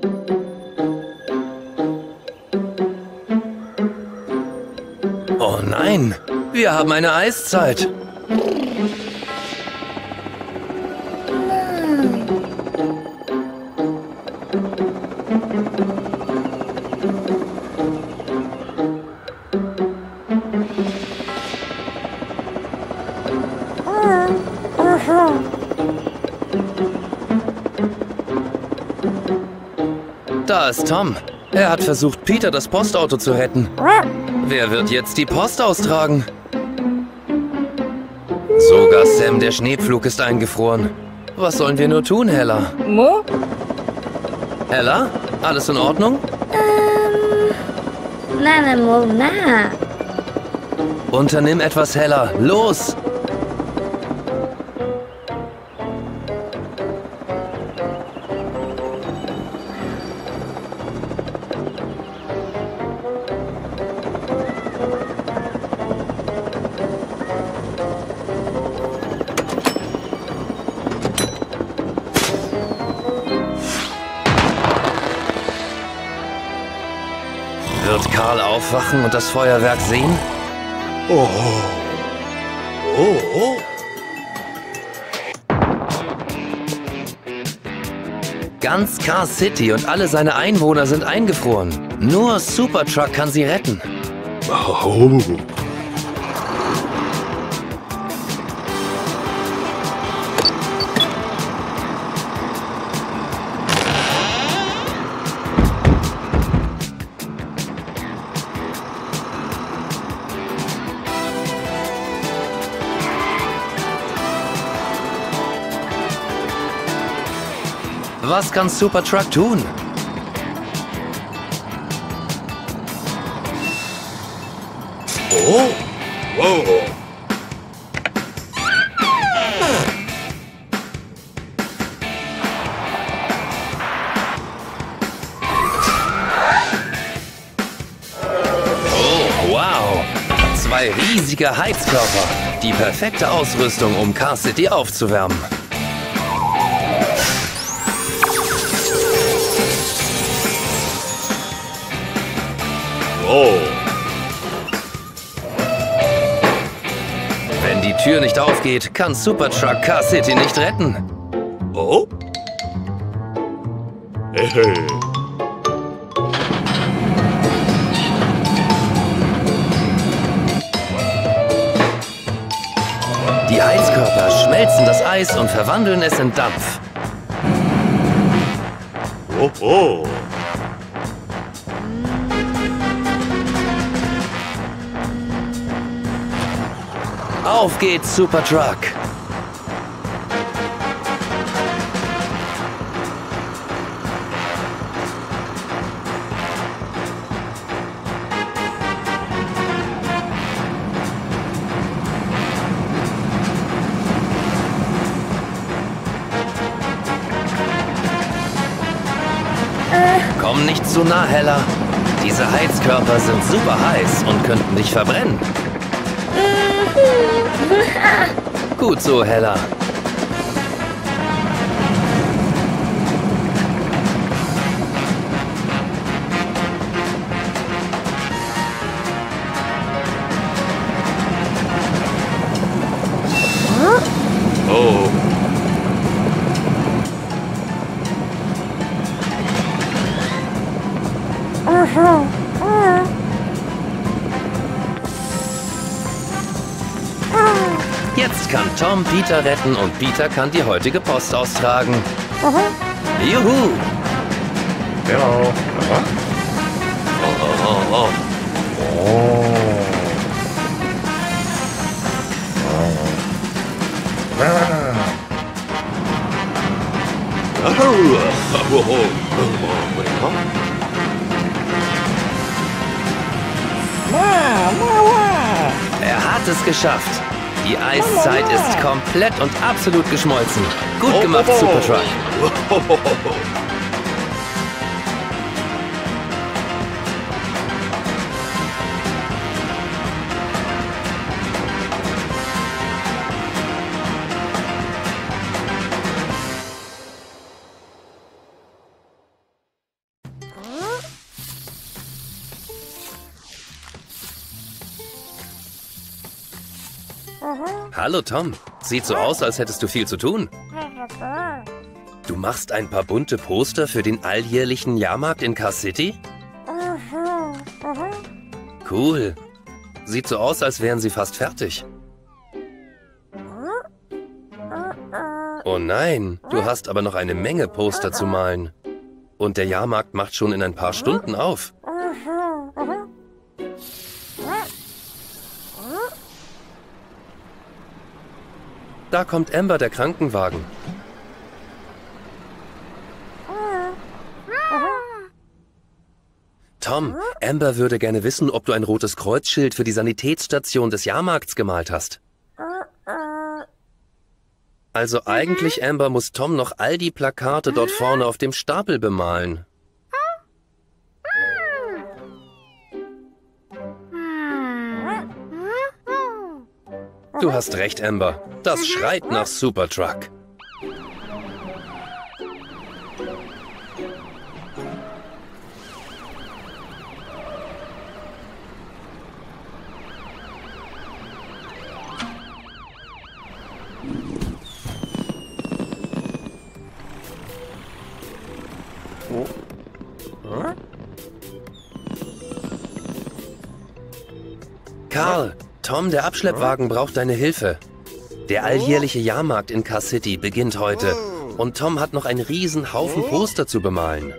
Oh nein, wir haben eine Eiszeit. Da ist Tom. Er hat versucht, Peter das Postauto zu retten. Wer wird jetzt die Post austragen? Sogar Sam, der Schneepflug, ist eingefroren. Was sollen wir nur tun, Hella? Mo? Hella? Alles in Ordnung? Nein, Mo, na. Unternimm etwas, Hella. Los! Wird Karl aufwachen und das Feuerwerk sehen? Oh. Oh, oh. Ganz Car City und alle seine Einwohner sind eingefroren. Nur Supertruck kann sie retten. Oh. Was kann Supertruck tun? Oh. Wow. Oh, wow! Zwei riesige Heizkörper. Die perfekte Ausrüstung, um Car City aufzuwärmen. Oh. Wenn die Tür nicht aufgeht, kann Supertruck Car City nicht retten. Oh. Hey. Die Heizkörper schmelzen das Eis und verwandeln es in Dampf. Oh, oh. Auf geht's, Supertruck! Komm nicht zu nah, Hella. Diese Heizkörper sind super heiß und könnten dich verbrennen. Gut so, Hella. Oh. Jetzt kann Tom Peter retten und Peter kann die heutige Post austragen. Juhu! Genau. Aha. Oh, oh, oh. Er hat es geschafft. Die Eiszeit ist komplett und absolut geschmolzen. Gut gemacht, Supertruck. Hallo Tom. Sieht so aus, als hättest du viel zu tun. Du machst ein paar bunte Poster für den alljährlichen Jahrmarkt in Car City? Cool. Sieht so aus, als wären sie fast fertig. Oh nein, du hast aber noch eine Menge Poster zu malen. Und der Jahrmarkt macht schon in ein paar Stunden auf. Da kommt Amber, der Krankenwagen. Tom, Amber würde gerne wissen, ob du ein rotes Kreuzschild für die Sanitätsstation des Jahrmarkts gemalt hast. Also eigentlich, Amber, muss Tom noch all die Plakate dort vorne auf dem Stapel bemalen. Du hast recht, Amber. Das schreit nach Supertruck. Karl, Tom, der Abschleppwagen braucht deine Hilfe. Der alljährliche Jahrmarkt in Car City beginnt heute und Tom hat noch einen riesen Haufen Poster zu bemalen.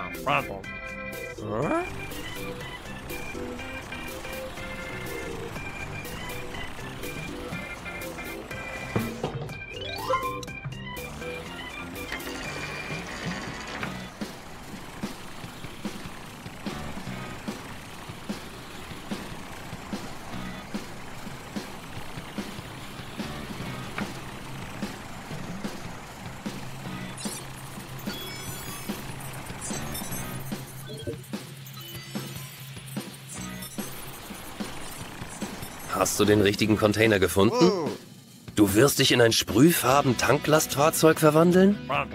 Hast du den richtigen Container gefunden? Du wirst dich in ein Sprühfarben-Tanklastfahrzeug verwandeln?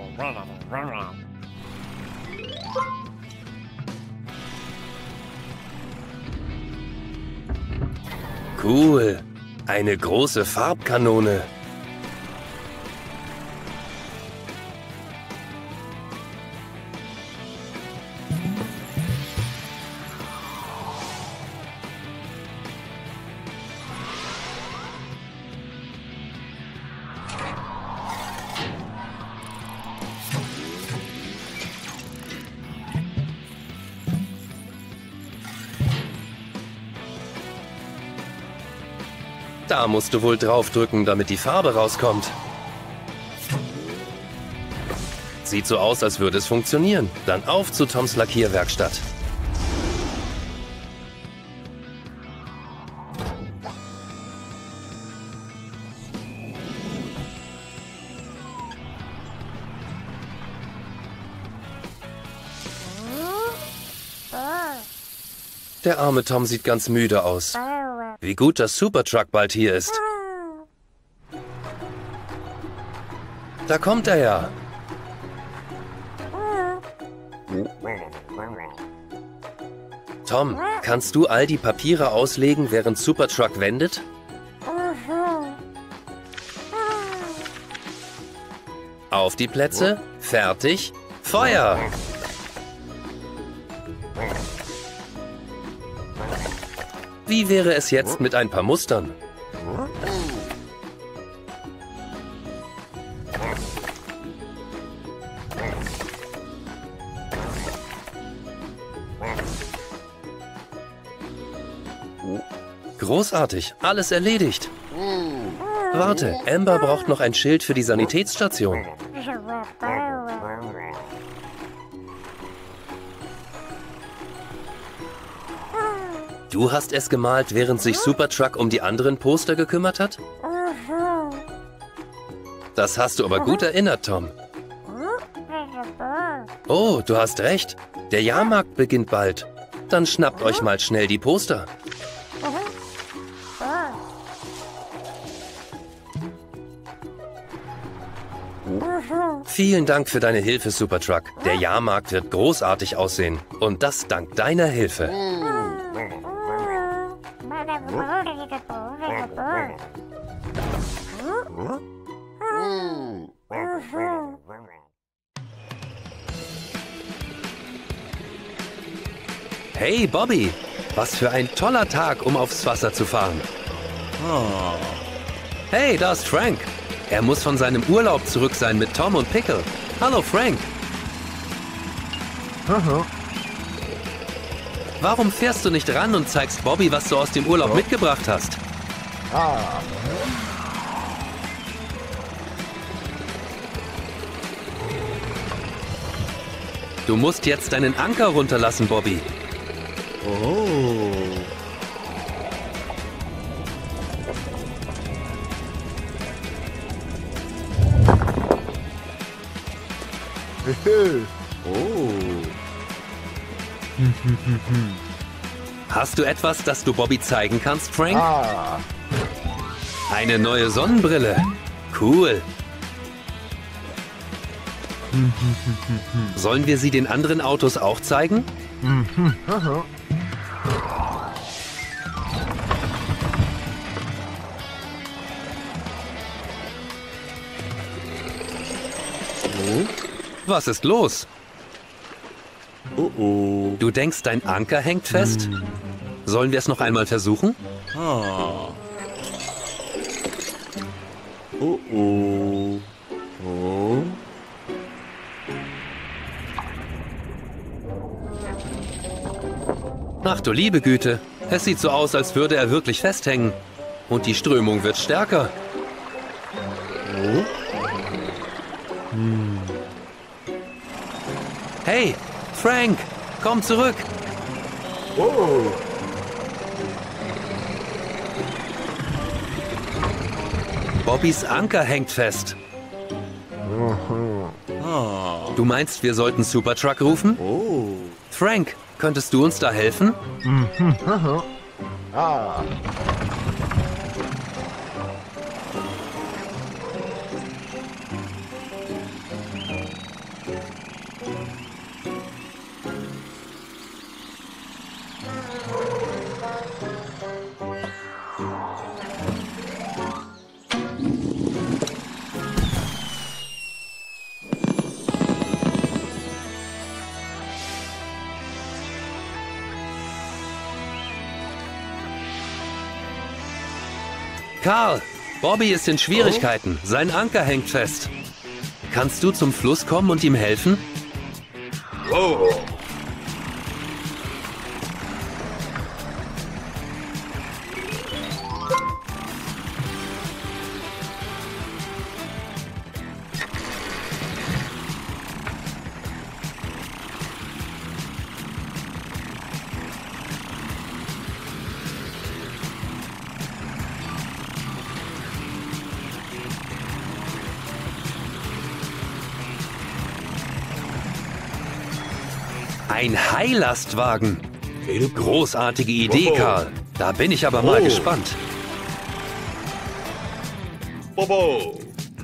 Cool. Eine große Farbkanone. Da musst du wohl draufdrücken, damit die Farbe rauskommt. Sieht so aus, als würde es funktionieren. Dann auf zu Toms Lackierwerkstatt. Der arme Tom sieht ganz müde aus. Wie gut, dass Supertruck bald hier ist. Da kommt er ja. Tom, kannst du all die Papiere auslegen, während Supertruck wendet? Auf die Plätze, fertig, Feuer! Wie wäre es jetzt mit ein paar Mustern? Großartig, alles erledigt. Warte, Amber braucht noch ein Schild für die Sanitätsstation. Du hast es gemalt, während sich Supertruck um die anderen Poster gekümmert hat? Das hast du aber gut erinnert, Tom. Oh, du hast recht. Der Jahrmarkt beginnt bald. Dann schnappt euch mal schnell die Poster. Vielen Dank für deine Hilfe, Supertruck. Der Jahrmarkt wird großartig aussehen. Und das dank deiner Hilfe. Bye. Hey Bobby, was für ein toller Tag, um aufs Wasser zu fahren. Hey, da ist Frank. Er muss von seinem Urlaub zurück sein mit Tom und Pickle. Hallo Frank. Warum fährst du nicht ran und zeigst Bobby, was du aus dem Urlaub mitgebracht hast? Du musst jetzt deinen Anker runterlassen, Bobby. Hast du etwas, das du Bobby zeigen kannst, Frank? Eine neue Sonnenbrille. Cool. Sollen wir sie den anderen Autos auch zeigen? Was ist los? Du denkst, dein Anker hängt fest? Sollen wir es noch einmal versuchen? Ach du liebe Güte, es sieht so aus, als würde er wirklich festhängen. Und die Strömung wird stärker. Hey, Frank, komm zurück. Bobbys Anker hängt fest. Du meinst, wir sollten Supertruck rufen? Frank, könntest du uns da helfen? Karl, Bobby ist in Schwierigkeiten. Sein Anker hängt fest. Kannst du zum Fluss kommen und ihm helfen? Ein Heilastwagen. Großartige Idee, Karl. Da bin ich aber mal gespannt. Bobo.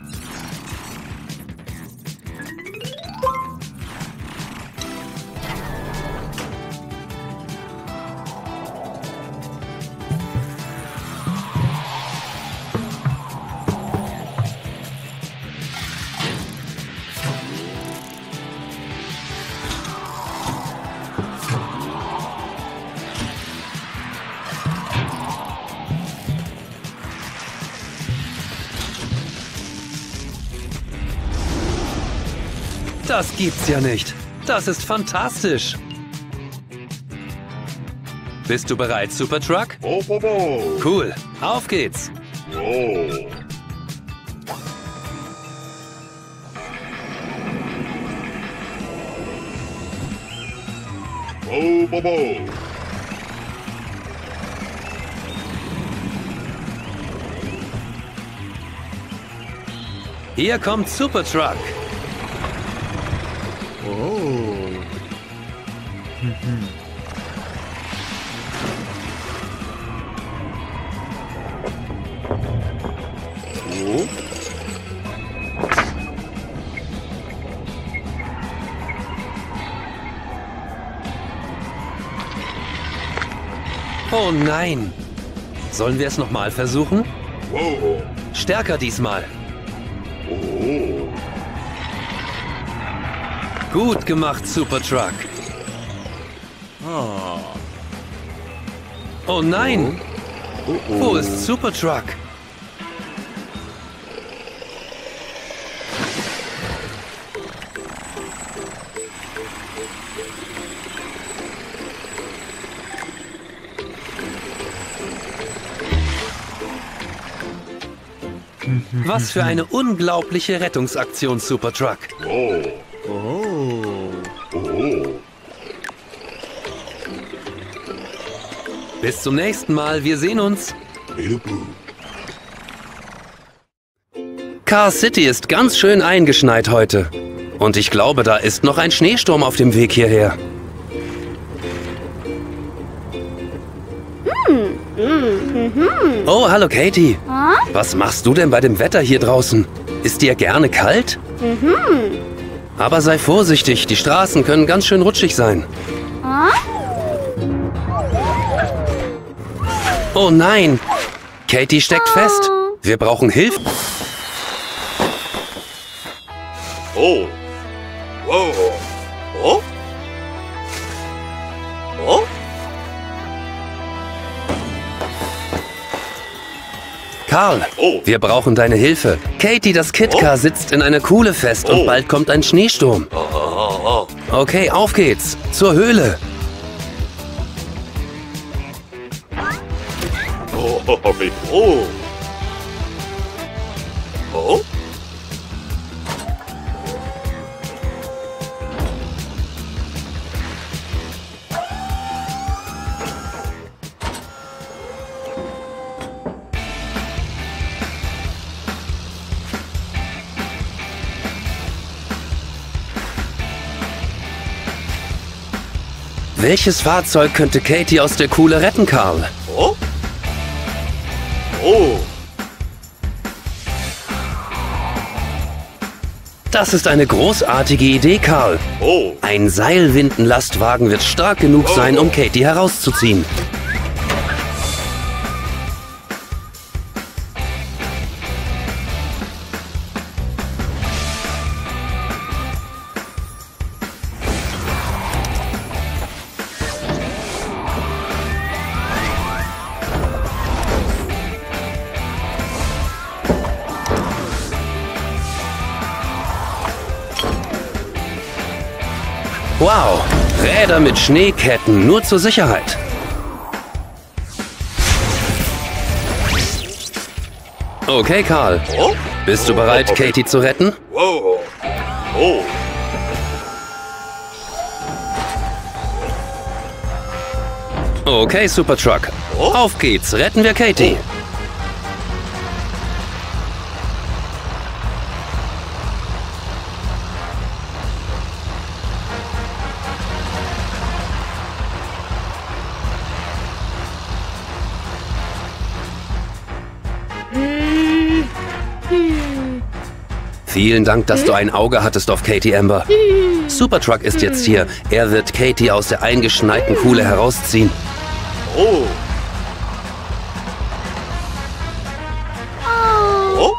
Das gibt's ja nicht. Das ist fantastisch. Bist du bereit, Supertruck? Bobo. Cool. Auf geht's. Bobo. Hier kommt Supertruck. Oh nein. Sollen wir es nochmal versuchen? Stärker diesmal. Gut gemacht, Supertruck. Oh nein! Wo ist Supertruck? Was für eine unglaubliche Rettungsaktion, Supertruck. Bis zum nächsten Mal, wir sehen uns. Car City ist ganz schön eingeschneit heute. Und ich glaube, da ist noch ein Schneesturm auf dem Weg hierher. Oh, hallo Katie. Was machst du denn bei dem Wetter hier draußen? Ist dir gerne kalt? Aber sei vorsichtig, die Straßen können ganz schön rutschig sein. Oh nein! Katie steckt fest. Wir brauchen Hilfe. Oh. Wow. Oh. Oh. Karl, Oh. wir brauchen deine Hilfe. Katie, das Kit-Car sitzt in einer Kuhle fest und Oh. bald kommt ein Schneesturm. Okay, auf geht's. Zur Höhle. Oh. Oh. Oh. Welches Fahrzeug könnte Katie aus der Kuhle retten, Karl? Oh. Oh. Das ist eine großartige Idee, Karl. Oh. Ein Seilwindenlastwagen wird stark genug sein, um Katie herauszuziehen. Wow, Räder mit Schneeketten, nur zur Sicherheit. Okay, Karl. Oh. Bist du bereit, Katie zu retten? Wow. Oh. Okay, Supertruck. Oh. Auf geht's, retten wir Katie. Vielen Dank, dass du ein Auge hattest auf Katie, Amber. Supertruck ist jetzt hier. Er wird Katie aus der eingeschneiten Kuhle herausziehen. Oh. Oh.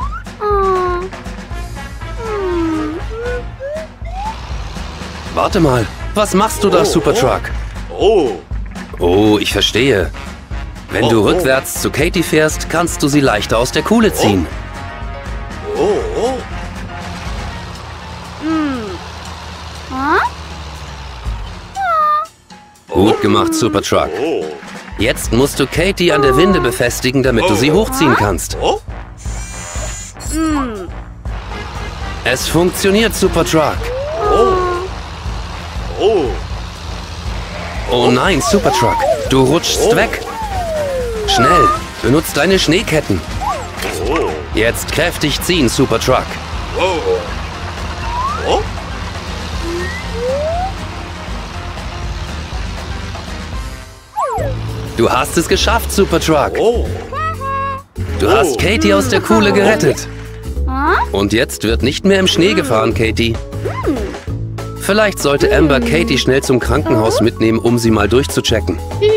Warte mal, was machst du da, Supertruck? Oh. Oh, ich verstehe. Wenn du Oh, oh. rückwärts zu Katie fährst, kannst du sie leichter aus der Kuhle ziehen. Oh. Oh. Gut gemacht, Supertruck. Oh. Jetzt musst du Katie an der Winde befestigen, damit du sie hochziehen kannst. Oh. Es funktioniert, Supertruck. Oh. Oh nein, Supertruck, du rutschst weg. Schnell, benutzt deine Schneeketten. Oh. Jetzt kräftig ziehen, Supertruck. Oh. Oh. Du hast es geschafft, Supertruck. Oh. Du hast Katie aus der Kuhle gerettet. Und jetzt wird nicht mehr im Schnee gefahren, Katie. Vielleicht sollte Amber Katie schnell zum Krankenhaus mitnehmen, um sie mal durchzuchecken.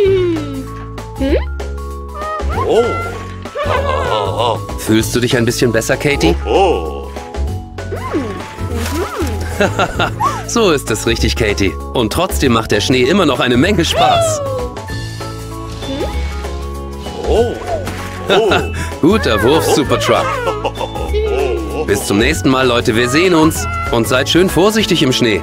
Oh. Fühlst du dich ein bisschen besser, Katie? Oh. So ist es richtig, Katie. Und trotzdem macht der Schnee immer noch eine Menge Spaß. Oh. Oh. Guter Wurf, Supertruck. Bis zum nächsten Mal, Leute. Wir sehen uns. Und seid schön vorsichtig im Schnee.